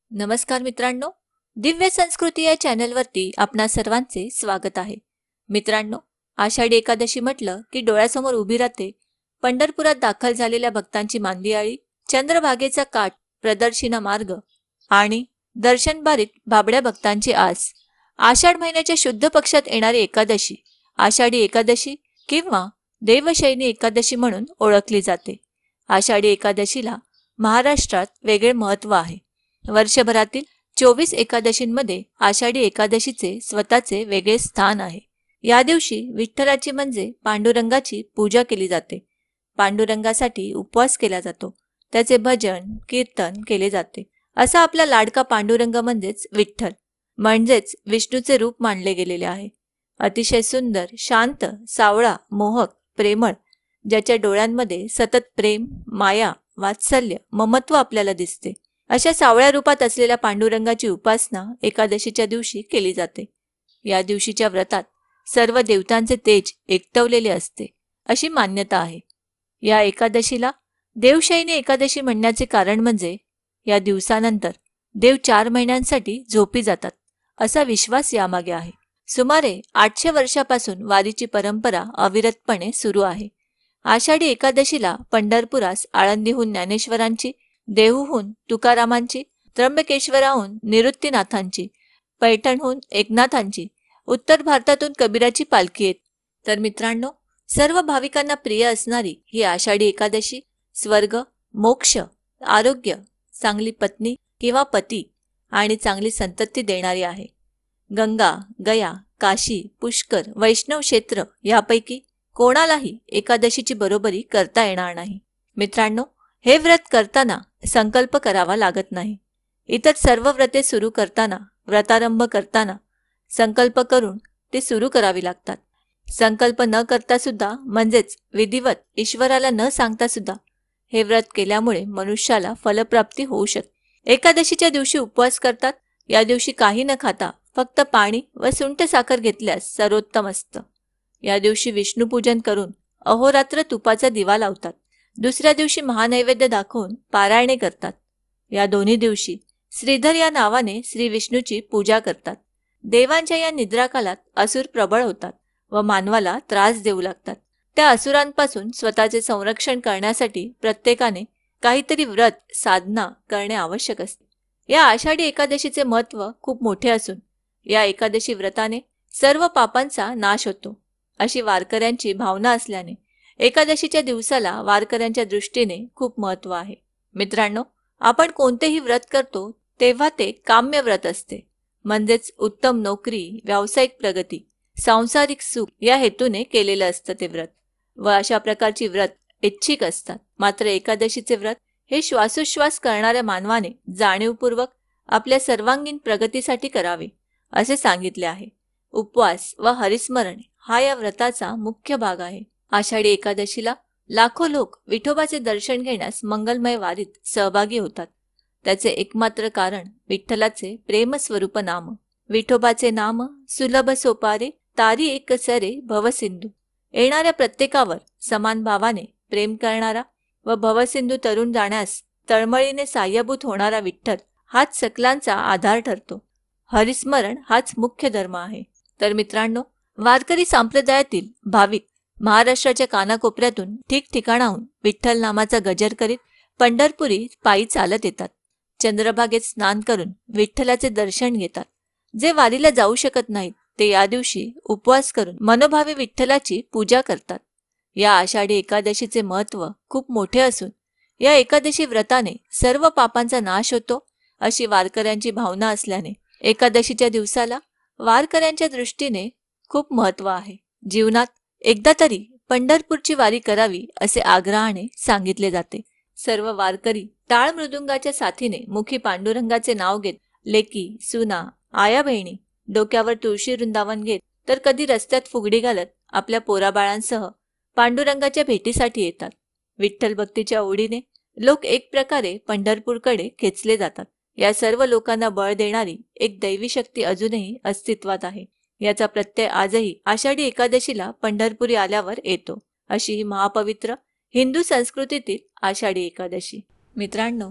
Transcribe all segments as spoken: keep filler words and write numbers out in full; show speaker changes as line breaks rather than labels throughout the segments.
नमस्कार मित्रांनो, दिव्य संस्कृती या चॅनलवरती आपणा सर्वांचे स्वागत आहे. मित्रांनो, आषाढी एकादशी म्हटलं की डोळ्यासमोर उभी राहते पंढरपुरात दाखल झालेल्या भक्तांची मांदियाळी, चंद्रभागेचा काठ, प्रदर्शिना मार्ग आणि दर्शनबारीत भाबड्या भक्तांची आस. आषाढ महिन्याच्या शुद्ध पक्षात येणारी एकादशी आषाढी एकादशी किंवा देवशयनी एकादशी म्हणून ओळखली जाते. आषाढी एकादशीला महाराष्ट्रात वेगळे महत्त्व आहे. वर्षभरातील चोवीस एकादशींमध्ये आषाढी एकादशीचे स्वतःचे वेगळे स्थान आहे. या दिवशी विठ्ठलाची म्हणजे पांडुरंगाची पूजा केली जाते. पांडुरंगासाठी उपवास केला जातो. त्याचे भजन कीर्तन केले जाते. असा आपला लाडका पांडुरंग म्हणजेच विठ्ठल, म्हणजेच विष्णूचे रूप मानले गेलेले आहे. अतिशय सुंदर, शांत, सावळा, मोहक, प्रेमळ, ज्याच्या डोळ्यांमध्ये सतत प्रेम, माया, वात्सल्य, ममत्व आपल्याला दिसते, अशा सावळ्या रूपात असलेल्या पांडुरंगाची उपासना एकादशीच्या दिवशी केली जाते. या दिवशीच्या व्रतात सर्व देवतांचे तेज एकवटलेले असते अशी मान्यता आहे. या एकादशीला देवशयनी एकादशी म्हणण्याचे कारण म्हणजे या दिवसानंतर देव चार महिन्यांसाठी झोपी जातात असा विश्वास यामागे आहे. सुमारे आठशे वर्षापासून वारीची परंपरा अविरतपणे सुरू आहे. आषाढी एकादशीला पंढरपुरास आळंदीहून ज्ञानेश्वरांची, देहूहून तुकारामांची, त्र्यंबकेश्वराहून निवृत्तीनाथांची, पैठणहून एकनाथांची, उत्तर भारतातून कबीराची पालखी येत. तर मित्रांनो, सर्व भाविकांना प्रिय असणारी ही आषाढी एकादशी स्वर्ग, मोक्ष, आरोग्य, चांगली पत्नी किंवा पती आणि चांगली संतती देणारी आहे. गंगा, गया, काशी, पुष्कर, वैष्णव क्षेत्र यापैकी कोणालाही एकादशीची बरोबरी करता येणार नाही. मित्रांनो, हे व्रत करताना संकल्प करावा लागत नाही. इतर सर्व व्रते सुरू करताना, व्रतारंभ करताना संकल्प करून ते सुरू करावी लागतात. संकल्प न करता सुद्धा, म्हणजेच विधिवत ईश्वराला न सांगता सुद्धा हे व्रत केल्यामुळे मनुष्याला फलप्राप्ती होऊ शकते. एकादशीच्या दिवशी उपवास करतात. या दिवशी काही न खाता फक्त पाणी व सुंठ साखर घेतल्यास सर्वोत्तम असतं. या दिवशी विष्णुपूजन करून अहोरात्र तुपाचा दिवा लावतात. दुसऱ्या दिवशी महानैवेद्य दाखवून पारायणे करतात. या दोन्ही दिवशी श्रीधर या नावाने श्री विष्णूची पूजा करतात. देवांच्या या निद्राकालात असुर प्रबळ होतात व मानवाला त्रास देऊ लागतात. त्या असुरांपासून स्वतःचे संरक्षण करण्यासाठी प्रत्येकाने काहीतरी व्रत, साधना करणे आवश्यक असते. या आषाढी एकादशीचे महत्त्व खूप मोठे असून या एकादशी व्रताने सर्व पापांचा नाश होतो अशी वारकऱ्यांची भावना असल्याने एकादशीच्या दिवसाला वारकऱ्यांच्या दृष्टीने खूप महत्त्व आहे. मित्रांनो, आपण कोणतेही व्रत करतो तेव्हा ते काम्य व्रत असते, म्हणजेच उत्तम नोकरी, व्यावसायिक प्रगती, सांसारिक सुख या हेतूने केलेलं असतं ते व्रत व अशा प्रकारची व्रत ऐच्छिक असतात. मात्र एकादशीचे व्रत हे श्वासोश्वास करणाऱ्या मानवाने जाणीवपूर्वक आपल्या सर्वांगीण प्रगतीसाठी करावे असे सांगितले आहे. उपवास व हरिस्मरण हा या व्रताचा मुख्य भाग आहे. आषाढी एकादशीला लाखो लोक विठोबाचे दर्शन घेण्यास मंगलमय वारीत सहभागी होतात. त्याचे एकमात्र कारण विठ्ठलाचे प्रेमस्वरूप नाम. विठोबाचे नाम सुलभ सोपारे, तारी एक सरे भवसिंधू. येणाऱ्या प्रत्येकावर समान भावाने प्रेम करणारा व भवसिंधू तरुण जाण्यास तळमळीने साह्यभूत होणारा विठ्ठल हाच सकलांचा आधार ठरतो. हरिस्मरण हाच मुख्य धर्म आहे. तर मित्रांनो, वारकरी संप्रदायातील भाविक महाराष्ट्राच्या कानाकोपऱ्यातून ठिकठिकाणाहून विठ्ठल नामाचा गजर करीत पंढरपुरी पायी चालत येतात. चंद्रभागेत स्नान करून विठ्ठलाचे दर्शन घेतात. जे वारीला जाऊ शकत नाहीत ते या दिवशी उपवास करून मनोभावे विठ्ठलाची पूजा करतात. या आषाढी एकादशीचे महत्त्व खूप मोठे असून या एकादशी व्रताने सर्व पापांचा नाश होतो अशी वारकऱ्यांची भावना असल्याने एकादशीच्या दिवसाला वारकऱ्यांच्या दृष्टीने खूप महत्त्व आहे. जीवनात एकदा तरी पंढरपूरची वारी करावी असे आग्रहाने सांगितले जाते. सर्व वारकरी टाळ मृदुंगाच्या साथीने मुखी पांडुरंगाचे नाव घेत, लेकी, सुना, आया बहिणी डोक्यावर तुळशी वृंदावन घेत, तर कधी रस्त्यात फुगडी घालत आपल्या पोराबाळांसह पांडुरंगाच्या भेटीसाठी येतात. विठ्ठल भक्तीच्या ओढीने लोक एक प्रकारे पंढरपूरकडे खेचले जातात. या सर्व लोकांना बळ देणारी एक दैवी शक्ती अजूनही अस्तित्वात आहे. याचा प्रत्यय आजही आषाढी एकादशीला पंढरपुरी आल्यावर येतो. अशी ही महापवित्र हिंदू संस्कृतीतील आषाढी एकादशी. मित्रांनो,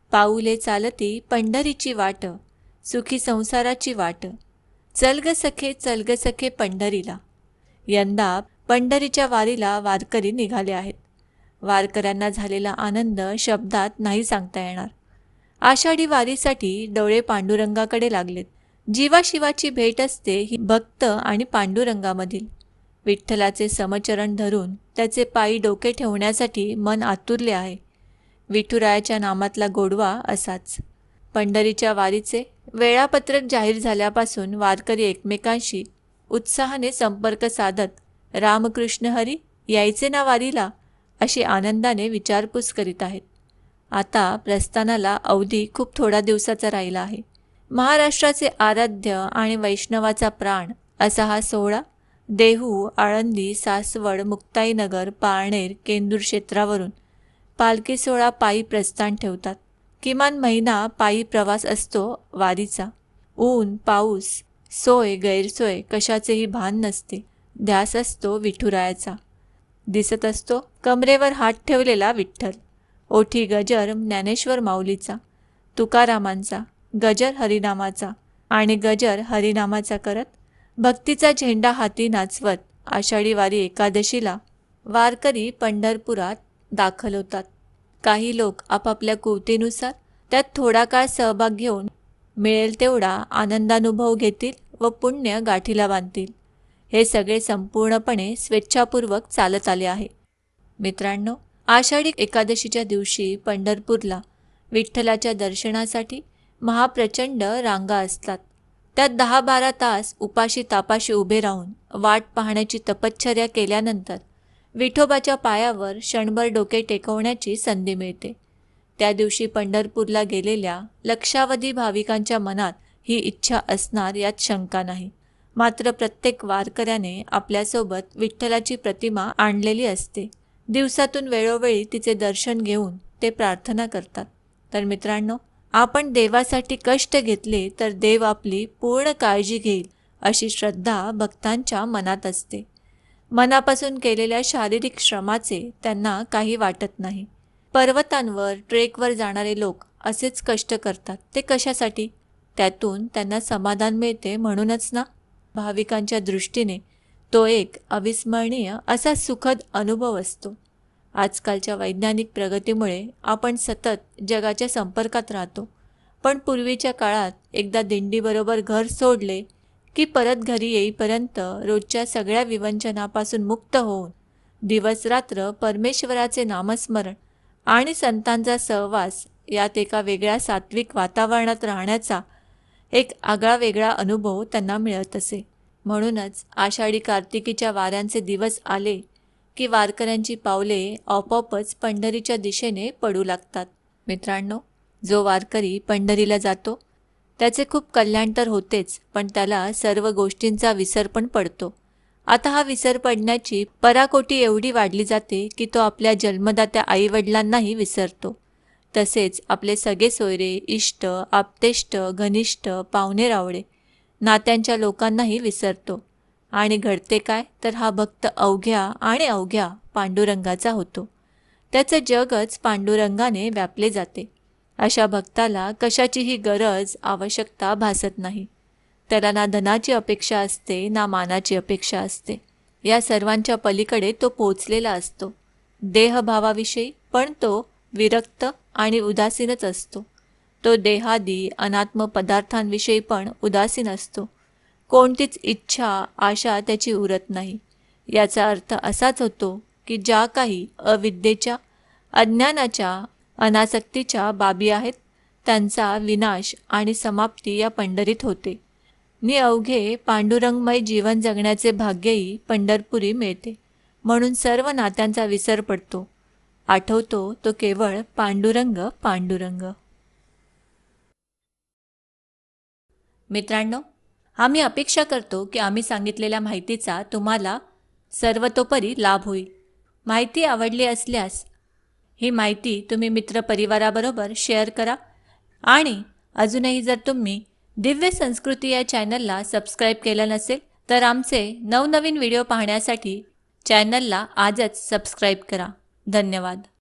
पाऊले चालती पंढरीची वाट, सुखी संसाराची वाट, चल ग सखे चल ग सखे पंढरीला. यंदा पंढरीच्या वारीला वारकरी निघाले आहेत. वारकऱ्यांना झालेला आनंद शब्दात नाही सांगता येणार. आषाढी वारीसाठी डोळे पांडुरंगाकडे लागलेत. जीवाशिवाची भेट असते ही भक्त आणि पांडुरंगामधील. विठ्ठलाचे समचरण धरून त्याचे पायी डोके ठेवण्यासाठी मन आतुरले आहे. विठुरायाच्या नामातला गोडवा असाच. पंढरीच्या वारीचे वेळापत्रक जाहीर झाल्यापासून वारकरी एकमेकांशी उत्साहाने संपर्क साधत रामकृष्ण हरी यायचे ना वारीला अशी आनंदाने विचारपूस करीत आहेत. आता प्रस्थानाला अवधी खूप थोड्या दिवसाचा राहिला आहे. महाराष्ट्राचे आराध्य आणि वैष्णवाचा प्राण असा हा सोहळा देहू, आळंदी, सासवड, मुक्ताईनगर, पारनेर, केंदूर क्षेत्रावरून पालखी सोहळा पायी प्रस्थान ठेवतात. किमान महिना पायी प्रवास असतो वारीचा. ऊन, पाऊस, सोय गैरसोय कशाचेही भान नसते. ध्यास असतो विठुरायाचा. दिसत असतो कमरेवर हात ठेवलेला विठ्ठल. ओठी गजर ज्ञानेश्वर माऊलीचा, तुकारामांचा, गजर हरिनामाचा आणि गजर हरिनामाचा करत भक्तीचा झेंडा हाती नाचवत आषाढी वारी एकादशीला वारकरी पंढरपुरात दाखल होतात. काही लोक आपापल्या कुवतीनुसार त्यात थोडा काळ सहभाग घेऊन मिळेल तेवढा आनंदानुभव घेतील व पुण्य गाठीला बांधतील. हे सगळे संपूर्णपणे स्वेच्छापूर्वक चालत आले आहे. मित्रांनो, आषाढी एकादशीच्या दिवशी पंढरपूरला विठ्ठलाच्या दर्शनासाठी महाप्रचंड रांगा असतात. त्यात दहा बारा तास उपाशी तापाशी उभे राहून वाट पाहण्याची तपश्चर्या केल्यानंतर विठोबाच्या पायावर क्षणभर डोके टेकवण्याची संधी मिळते. त्या दिवशी पंढरपूरला गेलेल्या लक्षावधी भाविकांच्या मनात ही इच्छा असणार यात शंका नाही. मात्र प्रत्येक वारकऱ्याने आपल्यासोबत विठ्ठलाची प्रतिमा आणलेली असते. दिवसातून वेळोवेळी तिचे दर्शन घेऊन ते प्रार्थना करतात. तर मित्रांनो, आपण देवासाठी कष्ट घेतले तर देव आपली पूर्ण काळजी घेईल अशी श्रद्धा भक्तांच्या मनात असते. मनापासून केलेल्या शारीरिक श्रमाचे त्यांना काही वाटत नाही. पर्वतांवर ट्रेकवर जाणारे लोक असेच कष्ट करतात. ते कशासाठी? त्यातून त्यांना समाधान मिळते म्हणूनच ना. भाविकांच्या दृष्टीने तो एक अविस्मरणीय असा सुखद अनुभव असतो. आजकालच्या वैज्ञानिक प्रगतीमुळे आपण सतत जगाच्या संपर्कात राहतो. पण पूर्वीच्या काळात एकदा दिंडीबरोबर घर सोडले की परत घरी येईपर्यंत रोजच्या सगळ्या विवंचनापासून मुक्त होऊन दिवसरात्र परमेश्वराचे नामस्मरण आणि संतांचा सहवास यात एका वेगळ्या सात्विक वातावरणात राहण्याचा एक आगळा वेगळा अनुभव त्यांना मिळत असे. म्हणूनच आषाढी कार्तिकीच्या वाऱ्यांचे दिवस आले की वारकऱ्यांची पावले आपोआपच पंढरीच्या दिशेने पडू लागतात. मित्रांनो, जो वारकरी पंढरीला जातो त्याचे खूप कल्याण तर होतेच, पण त्याला सर्व गोष्टींचा विसर पण पडतो. आता हा विसर पडण्याची पराकोटी एवढी वाढली जाते की तो आपल्या जन्मदात्या आईवडिलांनाही विसरतो. तसेच आपले सगळे सोयरे, इष्ट, आप्तेष्ट, घनिष्ठ, पाहुणे रावळे, नात्यांच्या लोकांनाही विसरतो. आणि घडते काय तर हा भक्त अवघ्या आणि अवघ्या पांडुरंगाचा होतो. त्याचं जगच पांडुरंगाने व्यापले जाते. अशा भक्ताला कशाचीही गरज आवश्यकता भासत नाही. त्याला ना धनाची अपेक्षा असते ना मानाची अपेक्षा असते. या सर्वांच्या पलीकडे तो पोचलेला असतो. देहभावाविषयी पण तो विरक्त आणि उदासीनच असतो. तो देहादी अनात्म पदार्थांविषयी पण उदासीन असतो. कोणतीच इच्छा आशा त्याची उरत नाही. याचा अर्थ असाच होतो की ज्या काही अविद्येच्या, अज्ञानाच्या, अनासक्तीच्या बाबी आहेत त्यांचा विनाश आणि समाप्ती या पंढरीत होते. नि अवघे पांडुरंगमय जीवन जगण्याचे भाग्यही पंढरपुरी मिळते. म्हणून सर्व नात्यांचा विसर पडतो. आठवतो तो केवळ पांडुरंग पांडुरंग. मित्रांनो, आम्ही अपेक्षा करतो की आम्ही सांगितलेल्या माहितीचा तुम्हाला सर्वतोपरी लाभ होईल. माहिती आवडली असल्यास ही माहिती तुम्ही मित्रपरिवाराबरोबर शेअर करा. आणि अजूनही जर तुम्ही दिव्य संस्कृती या चॅनलला सबस्क्राईब केलं नसेल तर आमचे नवनवीन व्हिडिओ पाहण्यासाठी चॅनलला आजच सबस्क्राईब करा. धन्यवाद.